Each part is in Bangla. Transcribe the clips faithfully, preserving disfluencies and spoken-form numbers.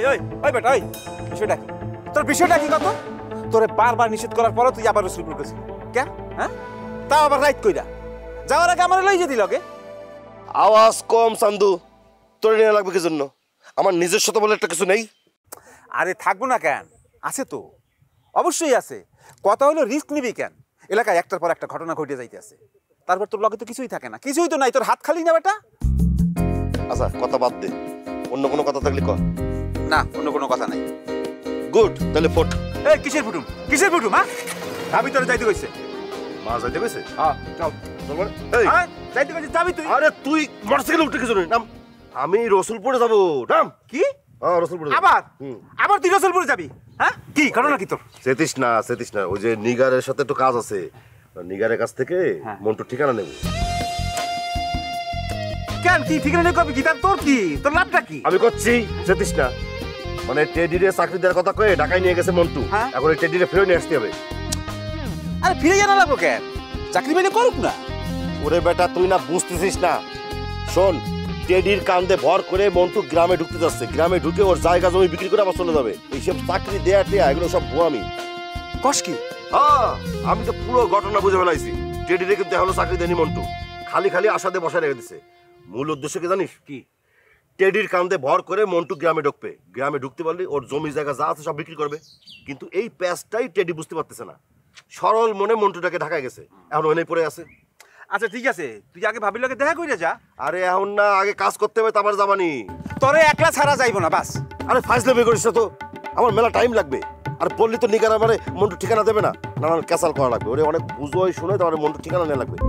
ওই ওই বেটা ওই বিষয়টা কি তোর বিষয়টা কি কত তোরে বারবার নিষেধ করার পরও তুই আবার রসুলপুর গেছিস কেন হ্যাঁ তাও আবার রাইট কইরা যাওয়ার আগে আমার লই যেতি লগে আওয়াজ কম চান্দু তোর নিয়ে লাগবে কি জন্য আমার নিজস্ব তো বলে একটা কিছু নেই আরে থাকবো না কেন আছে তো অবশ্যই আছে কথা হলো রিস্ক নিবি কেন এলাকায় একটার পর একটা ঘটনা ঘটে যাইতে আছে তারপর তোর লগে তো কিছুই থাকে না কিছুই তো নাই তোর হাত খালি না বেটা আচ্ছা কথা বাদ দে অন্য কোনো কথা থাকলে কর না অন্য কোনো কথা নাই গুড তাহলে ফোট এই কিসের ফুটুম কিসের ফুটুম হ্যাঁ ভাবি তোর যাইতে কইছে মা যাইতে কইছে হ্যাঁ চল এই হ্যাঁ যাইতে কইছে যাবি তুই আরে তুই মোটরসাইকেল উঠে কিছু নাম আমি রসুলপুরে যাব নাম কি হ্যাঁ রসুলপুরে আবার আবার তুই রসুলপুরে যাবি হ্যাঁ কি ঘটনা কি তোর সেতিস না সেতিস না ওই যে নিগারের সাথে একটু কাজ আছে নিগারের কাছ থেকে মন্টুর ঠিকানা নেব কেন কি ঠিকানা নেই কবি কি তার তোর কি তোর লাভটা কি আমি করছি সেতিস না মানে টেডিরে চাকরি দেওয়ার কথা কয়ে ঢাকায় নিয়ে গেছে মন্টু এখন এই টেডিরে ফিরে নিয়ে আসতে হবে আরে ফিরে জানা লাগবো কেন চাকরি পেলে করুক না ওরে বেটা তুই না বুঝতেছিস না শোন টেডির কান্দে ভর করে মন্টু গ্রামে ঢুকতে যাচ্ছে গ্রামে ঢুকে ওর জায়গা জমি বিক্রি করে আবার চলে যাবে এইসব চাকরি দেয়া টেয়া এগুলো সব ভুয়ামি কস কি হ্যাঁ আমি তো পুরো ঘটনা বুঝে ফেলাইছি টেডিরে কিন্তু এখনো চাকরি দেয়নি মন্টু খালি খালি আশাতে বসায় রেখে দিছে মূল উদ্দেশ্য কি জানিস কি টেডির কান্দে ভর করে মন্টু গ্রামে ঢুকবে গ্রামে ঢুকতে পারলে ওর জমি জায়গা যা আছে সব বিক্রি করবে কিন্তু এই প্যাচটাই টেডি বুঝতে পারতেছে না সরল মনে মন্টুটাকে ঢাকায় গেছে এখন ওখানেই পড়ে আছে আচ্ছা ঠিক আছে তুই আগে ভাবির লগে দেখা কইরা যা আরে এখন না আগে কাজ করতে হবে তারপর যাবানি তোরে একলা ছাড়া যাইবো না বাস আরে ফাইজলামি করিস তো আমার মেলা টাইম লাগবে আর বললি তো নিগার মানে মন্টু ঠিকানা দেবে না নানান ক্যাসাল করা লাগবে ওরে অনেক বুঝোই শুনে তারপরে মন্টু ঠিকানা নেওয়া লাগবে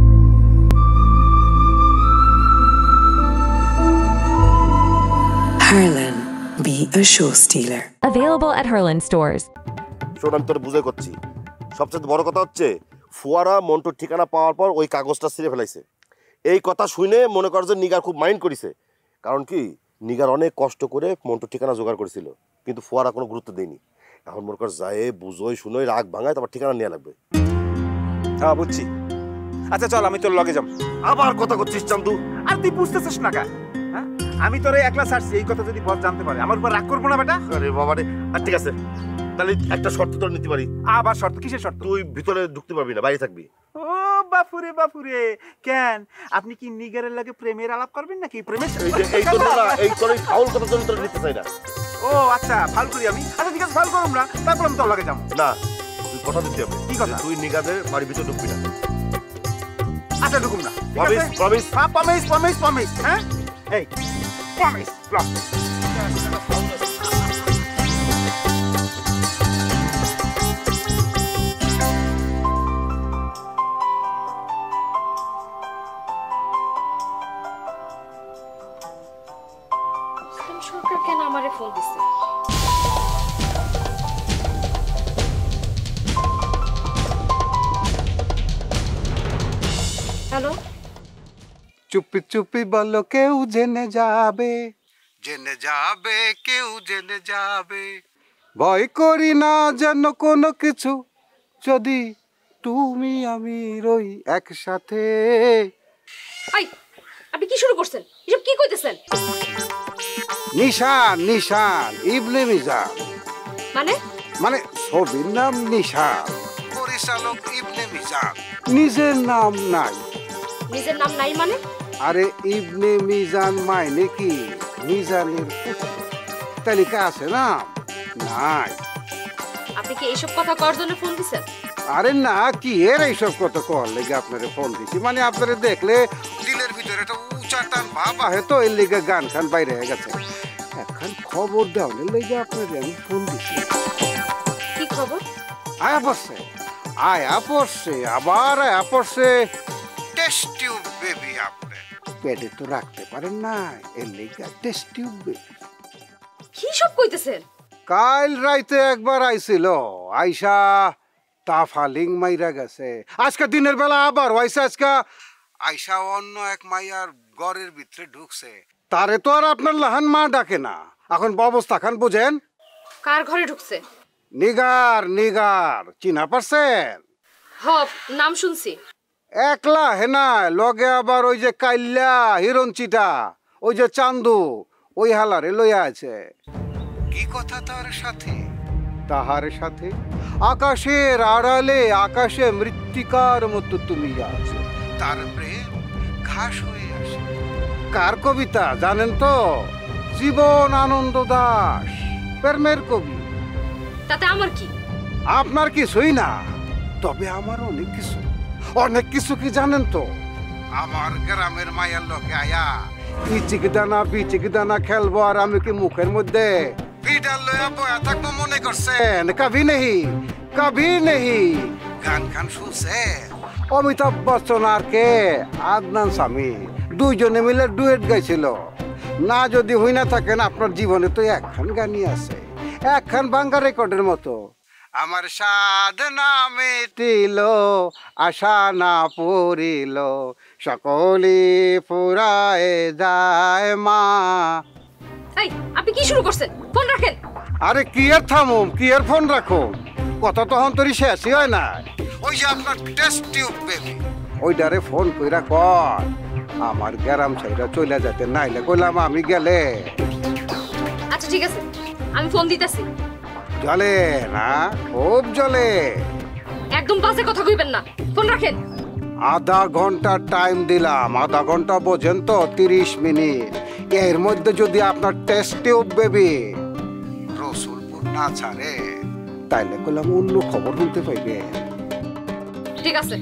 Harlan, be a show stealer. Available at Harlan stores. শোন আমি তোর বুঝে করছি সবচেয়ে বড় কথা হচ্ছে ফুয়ারা মন্টুর ঠিকানা পাওয়ার পর ওই কাগজটা ছিঁড়ে ফেলাইছে এই কথা শুনে মনে কর যে নিগার খুব মাইন্ড করেছে কারণ কি নিগার অনেক কষ্ট করে মন্টুর ঠিকানা জোগাড় করেছিল কিন্তু ফুয়ারা কোনো গুরুত্ব দেয়নি এখন মনে কর যায় বুঝোই শুনোই রাগ ভাঙায় তারপর ঠিকানা নেওয়া লাগবে হ্যাঁ বুঝছি আচ্ছা চল আমি তোর লগে যাম আবার কথা করছিস চান্দু আর তুই বুঝতেছিস না কেন হ্যাঁ আমি তোরে একলা ছাড়ছি এই কথা যদি বস জানতে পারে আমার উপর রাগ করবো না বেটা আরে বাবা রে আর ঠিক আছে তাহলে একটা শর্ত তোর নিতে পারি আবার শর্ত কিসের শর্ত তুই ভিতরে ঢুকতে পারবি না বাইরে থাকবি ও বাপুরে বাপুরে কেন আপনি কি নিগারের লাগে প্রেমের আলাপ করবেন নাকি প্রেমের এই যে এই তো না এই তোর এই ফাউল কথা জন্য তোর নিতে চাই না ও আচ্ছা ফাল করি আমি আচ্ছা ঠিক আছে ফাল করুম না তারপর আমি তোর লগে যাবো না তুই কথা দিতে হবে কি কথা তুই নিগাদের বাড়ির ভিতরে ঢুকবি না আচ্ছা ঢুকুম না প্রমিস প্রমিস হ্যাঁ প্রমিস প্রমিস প্রমিস হ্যাঁ এই প্রমিস প্রমিস সরকার কেন আমারে ফোন দিছে হ্যালো চুপি চুপি বলো কেউ জেনে যাবে জেনে যাবে কেউ জেনে যাবে ভয় করি না যেন কোনো কিছু যদি তুমি আমি রই একসাথে আই আপনি কি শুরু করছেন এসব কি কইতেছেন নিশান নিশান ইবনে মিজান মানে মানে ছবির নাম নিশান পরিচালক ইবনে মিজান নিজের নাম নাই নিজের নাম নাই মানে আরে ইবনে মিজান মানে কি মিজানের তালিকা আছে না নাই আপনি কি এইসব কথা করার জন্য ফোন দিছেন আরে না কি এর এইসব কথা কর লেগে আপনারে ফোন দিছি মানে আপনারে দেখলে দিলের ভিতরে একটা উঁচা টান ভাব আহে তো এর লেগে গান খান বাইরে হয়ে গেছে এখন খবর দেওয়ার লেগে আপনারে আমি ফোন দিছি কি খবর আয়া পড়ছে আয়া পড়ছে আবার আয়া পড়ছে টেস্ট টিউব বেবি আপনি পেটে তো রাখতে পারেন না এর লেগে টেস্ট টিউব বেবি কি সব কইতেছেন কাল রাইতে একবার আইছিল আইসা তাফালিং মাইরা গেছে আজকে দিনের বেলা আবার আইসা আজকে আইসা অন্য এক মাইয়ার ঘরের ভিতরে ঢুকছে তারে তো আর আপনার লাহান মা ডাকে না এখন ব্যবস্থা খান বুঝেন কার ঘরে ঢুকছে নিগার নিগার চিনা পারছেন হপ নাম শুনছি একলা হেনা লগে আবার ওই যে কাইল্লা হিরঞ্চিটা ওই যে চান্দু ওই হালারে লইয়া আছে কথা তার সাথে? তাহার সাথে আকাশের আড়ালে আকাশে মৃত্তিকার মতো তুমি আছো, তার প্রেম ঘাস হয়ে আসে। কার কবিতা জানেন তো? জীবন আনন্দ দাস, প্রেমের কবি। তাতে আমার কি? আপনার কিছুই না, তবে আমার অনেক কিছু। অনেক কিছু কি জানেন তো? আমার গ্রামের মায়ের লোকে আয়া ইচিক দানা বিচিক দানা খেলবো, আর আমি কি মুখের মধ্যে ফিডার লয়া বয়া থাকবো মনে করছেন? কবি নেহি, কবি নেহি। গান গান শুনছে অমিতাভ বচ্চন আর কে আদনান স্বামী দুইজনে মিলে ডুয়েট গাইছিল। না যদি হই না থাকেন, আপনার জীবনে তো একখান গানই আছে, একখান বাঙ্গা রেকর্ডের মতো। আমার সাধ না মেটিল, আশা না পড়িল, সকলি ফুরায় যায় মা। এই আপনি কি শুরু করছেন? ফোন রাখেন। আরে কি আর থামুম, কি আর ফোন রাখো, কথা তখন তোরই শেষই হয় না। ওই যে আপনার টেস্ট টিউব বেবি, ওইটারে ফোন কইরা কর আমার গ্রাম ছাইরা চলে যেতে, নাইলে কইলাম আমি গেলে। আচ্ছা ঠিক আছে, আমি ফোন দিতেছি। জলে না, খুব জলে। একদম বাজে কথা কইবেন না, ফোন রাখেন। আধা ঘন্টা টাইম দিলাম, আধা ঘন্টা বোঝেন তো তিরিশ মিনিট। এর মধ্যে যদি আপনার টেস্ট টিউব বেবি রসুলপুর না ছাড়ে, তাইলে কইলাম অন্য খবর শুনতে পাইবে। ঠিক আছে।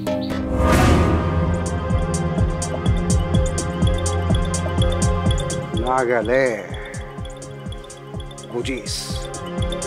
না গেলে বুঝিস।